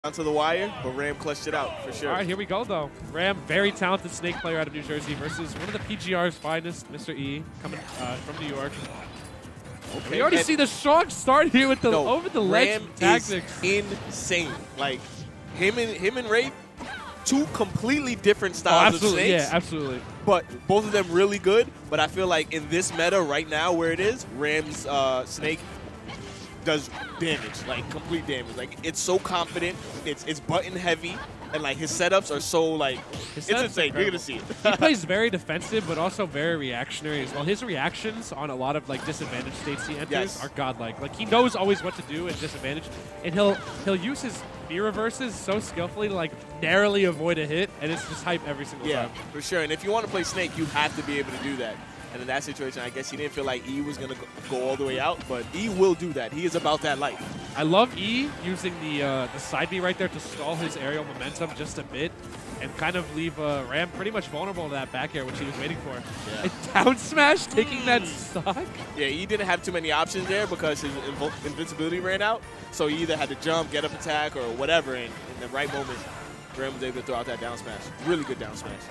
down to the wire, but Ram clutched it out for sure. All right, here we go, though. Ram, very talented Snake player out of New Jersey versus one of the PGR's finest, Mr. E, coming from New York. Okay. We already see the strong start here with the over the ledge tactics. Is insane. Like him and Ray, two completely different styles of snakes. Yeah, absolutely. But both of them really good. But I feel like in this meta right now, where it is, Ram's snake does damage, like complete damage. Like it's so confident, it's button heavy, and like his setups are so like it's insane. You're gonna see it. He plays very defensive, but also very reactionary as well. His reactions on a lot of like disadvantaged states he enters are godlike. Like he knows always what to do in disadvantage, and he'll use his fear reverses so skillfully to like narrowly avoid a hit, and it's just hype every single time. Yeah, for sure. And if you want to play Snake, you have to be able to do that. And in that situation, I guess he didn't feel like E was going to go all the way out, but E will do that. He is about that life. I love E using the side B right there to stall his aerial momentum just a bit and kind of leave Ram pretty much vulnerable to that back air, which he was waiting for. Yeah. A down smash taking that stock? Yeah, E didn't have too many options there because his invincibility ran out, so he either had to jump, get up attack, or whatever, and in the right moment, Ram was able to throw out that down smash. Really good down smash.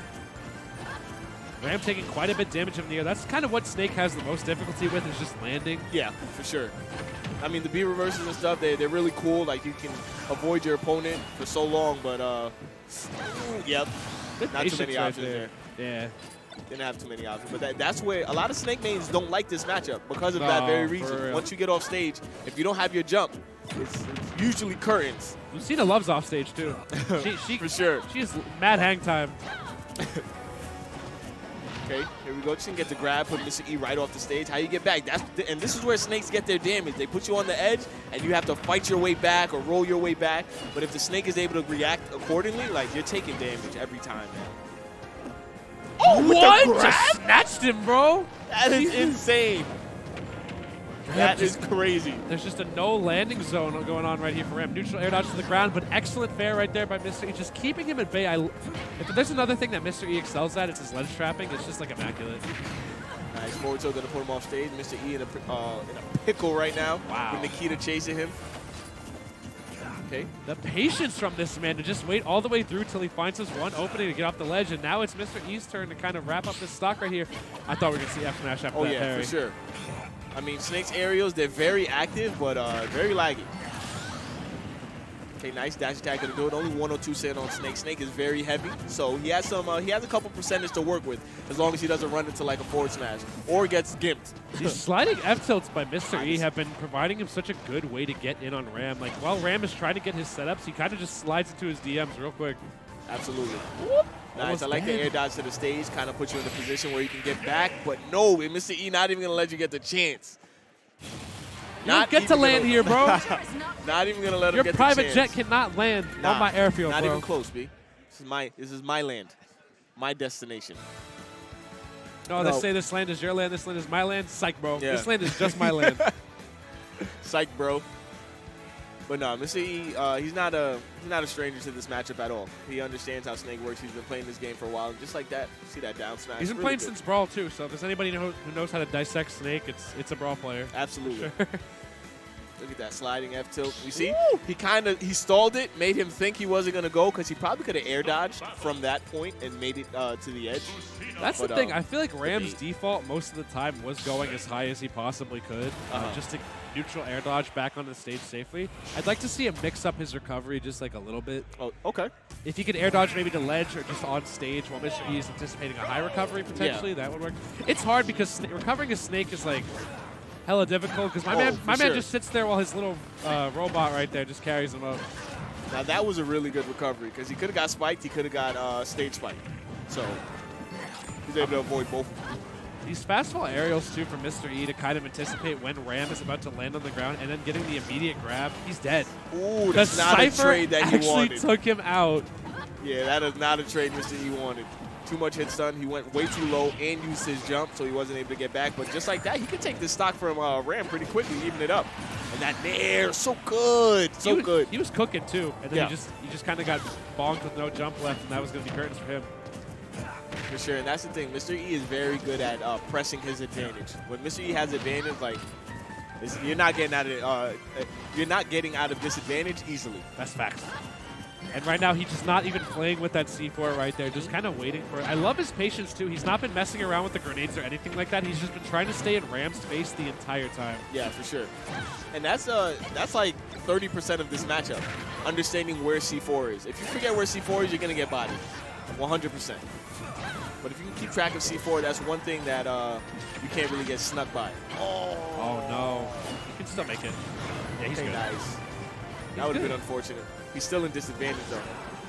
Ram taking quite a bit of damage in the air. That's kind of what Snake has the most difficulty with, is just landing. Yeah, for sure. I mean, the B reverses and stuff, they're really cool. Like, you can avoid your opponent for so long, but, yep, not too many options there. Yeah. Didn't have too many options. But that's where a lot of Snake mains don't like this matchup because of that very reason. Once you get off stage, if you don't have your jump, it's usually curtains. Lucina loves off stage, too. she for sure. She is mad hang time. Okay, here we go. Just get the grab, put Mr. E right off the stage. How you get back? And this is where snakes get their damage. They put you on the edge, and you have to fight your way back or roll your way back. But if the snake is able to react accordingly, like, you're taking damage every time, man. Oh, what? Just snatched him, bro. That is insane. That is crazy. There's just a no landing zone going on right here for Ram. Neutral air dodge to the ground, but excellent fair right there by Mr. E. Just keeping him at bay. If there's another thing that Mr. E excels at, it's his ledge trapping. It's just like immaculate. Nice. Forward tilt going to put him off stage. Mr. E in a pickle right now. Wow. With Nikita chasing him. Okay. The patience from this man to just wait all the way through till he finds his one opening to get off the ledge, and now it's Mr. E's turn to kind of wrap up this stock right here. I thought we were going to see F smash after that parry. For sure. I mean, Snake's aerials, they're very active, but very laggy. Okay, nice dash attack gonna do it. Only 102 cent on Snake. Snake is very heavy, so he has some. He has a couple percentage to work with, as long as he doesn't run into like a forward smash or gets gimped. These sliding F tilts by Mr. E have been providing him such a good way to get in on Ram. Like while Ram is trying to get his setups, he kind of just slides into his DMs real quick. Absolutely. Whoop. Nice. I like the air dodge to the stage, kind of put you in a position where you can get back. But no, Mr. E not even going to let you get the chance. You don't get to land here, bro. Not even going to let him Your get the chance. Your private jet cannot land on my airfield, not bro. Not even close, B. This is my land. My destination. No, they say this land is your land, this land is my land. Psych, bro. Yeah. This land is just my land. Psych, bro. But no, Mr. E, he's not a stranger to this matchup at all. He understands how Snake works. He's been playing this game for a while. And just like that, see that down smash. He's been playing since Brawl too. So if there's anybody who knows how to dissect Snake, it's a Brawl player. Absolutely. Sure. Look at that sliding F tilt. You see, he stalled it, made him think he wasn't gonna go because he probably could have air dodged from that point and made it to the edge. That's the thing. I feel like Ram's default most of the time was going as high as he possibly could, just to neutral air dodge back onto the stage safely. I'd like to see him mix up his recovery just like a little bit. Oh, okay. If he could air dodge maybe to ledge or just on stage while Mr. E is anticipating a high recovery potentially, that would work. It's hard because recovering a Snake is like hella difficult because my man just sits there while his little robot right there just carries him up. Now that was a really good recovery because he could have got spiked, he could have got stage spiked. So he's able to avoid both of them. These fastfall aerials too from Mr. E to kind of anticipate when Ram is about to land on the ground and then getting the immediate grab. He's dead. Ooh, that's not a trade that he wanted. Actually took him out. Yeah, that is not a trade Mr. E wanted. Too much hit stun. He went way too low and used his jump, so he wasn't able to get back. But just like that, he could take this stock from Ram pretty quickly, even it up. And that nair, so good, so good. He was cooking too, and then he just kind of got bonked with no jump left, and that was going to be curtains for him. For sure, and that's the thing. Mr. E is very good at pressing his advantage. When Mr. E has advantage, like You're not getting out of disadvantage easily. That's facts. And right now, he's just not even playing with that C4 right there, just kind of waiting for it. I love his patience, too. He's not been messing around with the grenades or anything like that. He's just been trying to stay in Ram's face the entire time. Yeah, for sure. And that's like 30% of this matchup, understanding where C4 is. If you forget where C4 is, you're going to get bodied, 100%. But if you can keep track of C4, that's one thing that you can't really get snuck by. Oh, no. He can still make it. Yeah, he's good. Nice. That would have been unfortunate. He's still in disadvantage, though.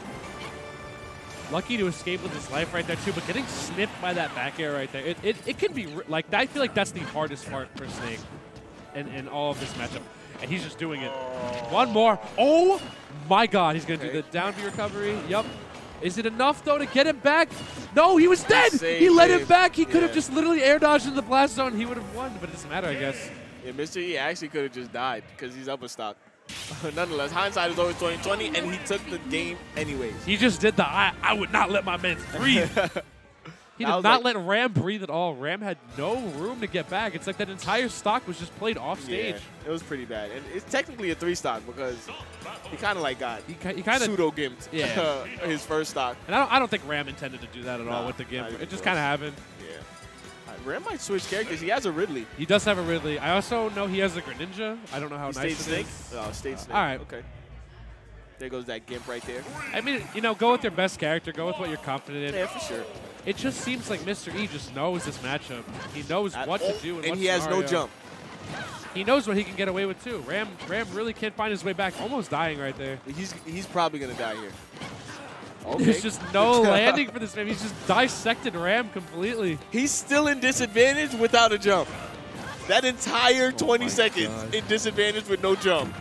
Lucky to escape with his life right there, too, but getting snipped by that back air right there, it can be, like, I feel like that's the hardest part for Snake in all of this matchup. And he's just doing it. One more. Oh, my God. He's going to do the down B recovery. Yup. Is it enough, though, to get him back? No, he was dead. He let him back. He could have just literally air dodged in the blast zone. He would have won, but it doesn't matter, I guess. Yeah, Mr. E actually could have just died because he's upper stock. Nonetheless, hindsight is always 20/20, and he took the game anyways. He just did the I would not let my man breathe. He did not let Ram breathe at all. Ram had no room to get back. It's like that entire stock was just played off stage. Yeah, it was pretty bad. And it's technically a 3 stock because he kind of like got he kind of pseudo-gimped his first stock. And I don't think Ram intended to do that at all with the gimp. It just kind of happened. Yeah. Ram might switch characters. He has a Ridley. He does have a Ridley. I also know he has a Greninja. I don't know how nice it Snake? is. Oh, State Snake. All right. Okay. There goes that gimp right there. I mean, you know, go with your best character. Go with what you're confident in. Yeah, for sure. It just seems like Mr. E just knows this matchup. He knows what to do and he has no jump. He knows what he can get away with, too. Ram really can't find his way back. Almost dying right there. He's probably going to die here. Okay. There's just no landing for this man. He's just dissected Ram completely. He's still in disadvantage without a jump. That entire 20 seconds in disadvantage with no jump.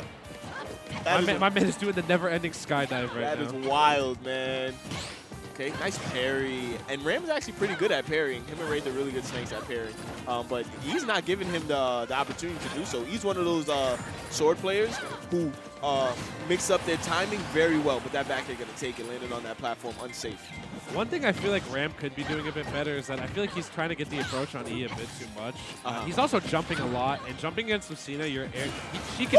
My man is doing the never-ending skydive right now. That is wild, man. Okay, nice parry. And Ram is actually pretty good at parrying. Him and Wraith are really good snakes at parrying. But he's not giving him the opportunity to do so. He's one of those sword players who mix up their timing very well. But that back air going to take it, landing on that platform unsafe. One thing I feel like Ram could be doing a bit better is that I feel like he's trying to get the approach on E a bit too much. He's also jumping a lot. And jumping against Lucina, she can...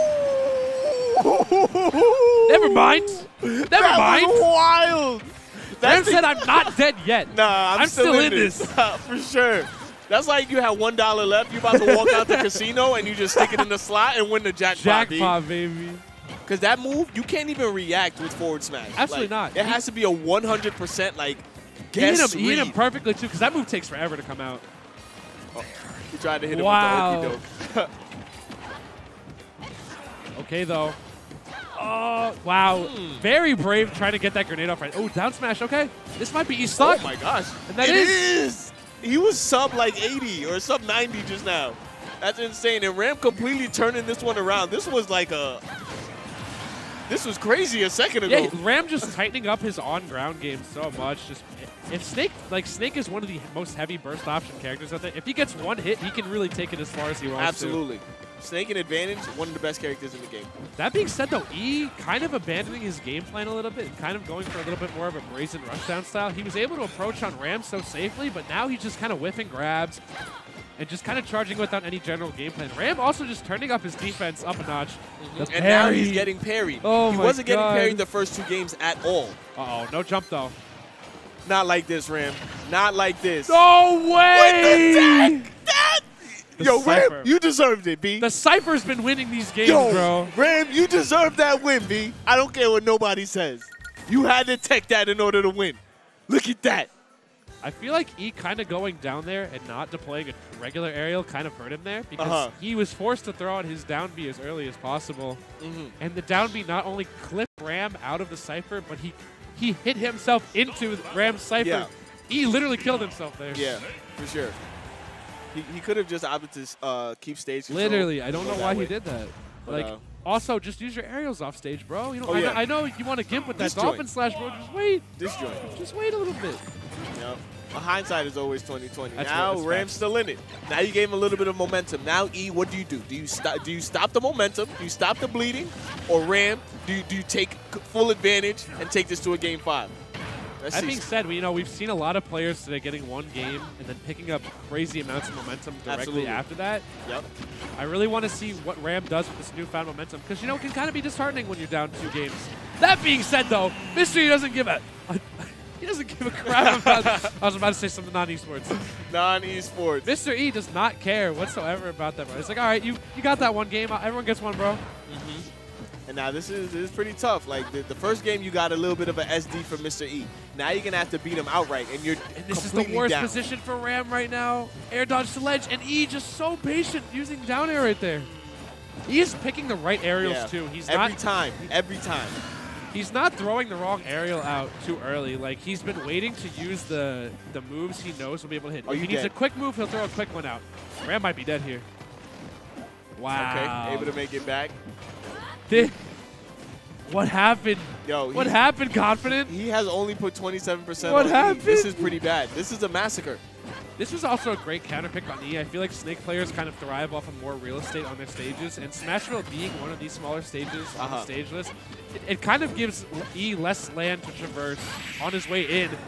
Never mind. Never mind. Was wild. Ram said I'm not dead yet. Nah, I'm still in this. For sure. That's like you have $1 left. You're about to walk out the casino and you just stick it in the slot and win the jackpot. Jackpot, baby. Because that move, you can't even react with forward smash. Absolutely not. It has to be a 100% like guess read. He hit him perfectly, too, because that move takes forever to come out. Oh, he tried to hit him with the okey doke. Okay, though. Oh, wow. Very brave trying to get that grenade off right. Oh, down smash. Okay. This might be E-stock. Oh, my gosh. And that is. He was sub like 80 or sub 90 just now. That's insane. And Ram completely turning this one around. This was like this was crazy a second ago. Yeah, Ram just tightening up his on-ground game so much. Just if Snake is one of the most heavy burst option characters out there. If he gets one hit, he can really take it as far as he wants Absolutely. Snake in advantage, one of the best characters in the game. That being said, though, E kind of abandoning his game plan a little bit, kind of going for a little bit more of a brazen rushdown style. He was able to approach on Ram so safely, but now he's just kind of whiffing grabs and just kind of charging without any general game plan. Ram also just turning up his defense up a notch. And now he's getting parried. Oh he wasn't getting parried the first 2 games at all. Uh-oh, no jump, though. Not like this, Ram. Not like this. No way! With the Yo, Ram, you deserved it, B. The Cypher's been winning these games, bro. Ram, you deserve that win, B. I don't care what nobody says. You had to tech that in order to win. Look at that. I feel like E kind of going down there and not deploying a regular aerial kind of hurt him there because he was forced to throw out his down B as early as possible. And the down B not only clipped Ram out of the Cypher, but he hit himself into Ram's Cypher. Yeah. E literally killed himself there. Yeah, for sure. He could have just opted to keep stage control. Literally, I don't know why he did that. But, like, also, just use your aerials off stage, bro. You know, I know you want to gimp with that dolphin slash, bro. Just wait. Just wait a little bit. Yep. Hindsight is always 20/20. Now Ram's still in it. Now you gave him a little bit of momentum. Now E, what do? Do you stop the momentum? Do you stop the bleeding? Or Ram, do you take full advantage and take this to a game 5? That being said, we've seen a lot of players today getting one game and then picking up crazy amounts of momentum directly after that. Yep. I really want to see what Ram does with this newfound momentum because, it can kind of be disheartening when you're down 2 games. That being said, though, Mr. E doesn't give a crap about I was about to say something non-esports. Non-esports. Mr. E does not care whatsoever about that, bro. It's like, all right, you got that one game. Everyone gets one, bro. And now this is pretty tough. Like the first game, you got a little bit of an SD from Mr. E. Now you're gonna have to beat him outright, and this is the worst position for Ram right now. Air dodge to ledge, and E just so patient using down air right there. E is picking the right aerials too. He's every time. He's not throwing the wrong aerial out too early. Like he's been waiting to use the moves he knows will be able to hit. If he needs a quick move, he'll throw a quick one out. Ram might be dead here. Wow. Okay, able to make it back. What happened? What happened, Confident? He has only put 27% What on happened? E. This is pretty bad. This is a massacre. This was also a great counter pick on E. I feel like Snake players kind of thrive off of more real estate on their stages, and Smashville being one of these smaller stages on the stage list, it kind of gives E less land to traverse on his way in.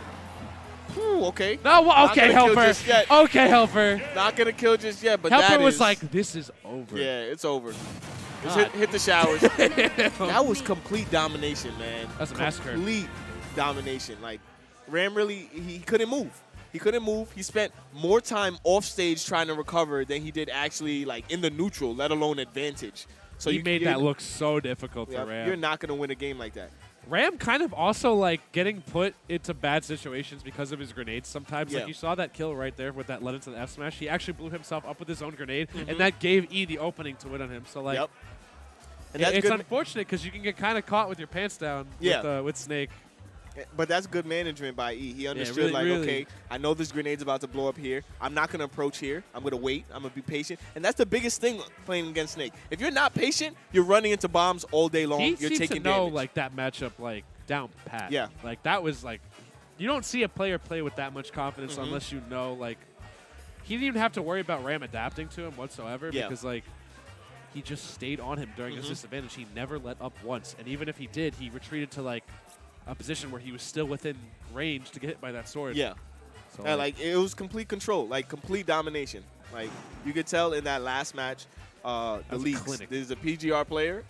Ooh, okay. No, okay, Helper. Okay, Helper. Not gonna kill just yet, but Helper was like, this is over. Yeah, it's over. Just hit the showers. That was complete domination, man. That's a massacre. Complete domination. Like, Ram really, he couldn't move. He couldn't move. He spent more time off stage trying to recover than he did actually like in the neutral, let alone advantage. So he made that look so difficult for Ram. You're not going to win a game like that. Ram kind of also like getting put into bad situations because of his grenades sometimes. Like you saw that kill right there with that led into the F smash. He actually blew himself up with his own grenade, and that gave E the opening to win on him. So like, and that's it's unfortunate because you can get kind of caught with your pants down with Snake. But that's good management by E. He understood, okay, I know this grenade's about to blow up here. I'm not going to approach here. I'm going to wait. I'm going to be patient. And that's the biggest thing playing against Snake. If you're not patient, you're running into bombs all day long. You're taking damage. Like, that matchup, like, down pat. Yeah. Like, that was, like, you don't see a player play with that much confidence unless you know, like, he didn't even have to worry about Ram adapting to him whatsoever because, like, he just stayed on him during his disadvantage. He never let up once. And even if he did, he retreated to, like, a position where he was still within range to get hit by that sword. Yeah. So like it was complete control, like complete domination. Like you could tell in that last match, the leagues. This is a PGR player.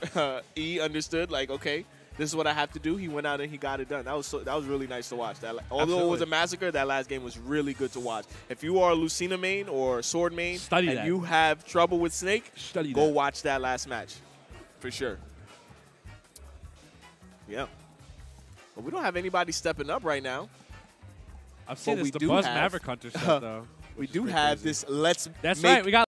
E understood, like, okay, this is what I have to do. He went out and he got it done. That was really nice to watch. Although it was a massacre, that last game was really good to watch. If you are a Lucina main or Sword main and you have trouble with Snake, go watch that last match, for sure. Yeah. But we don't have anybody stepping up right now. I've seen this, the Buzz Maverick Hunter stuff, though. We do have this That's right. We got